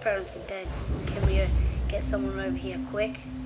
parents are dead. Can we get someone over here quick?